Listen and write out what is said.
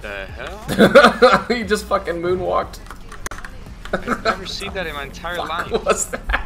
The hell? He just fucking moonwalked. I've never seen that in my entire life. What was that?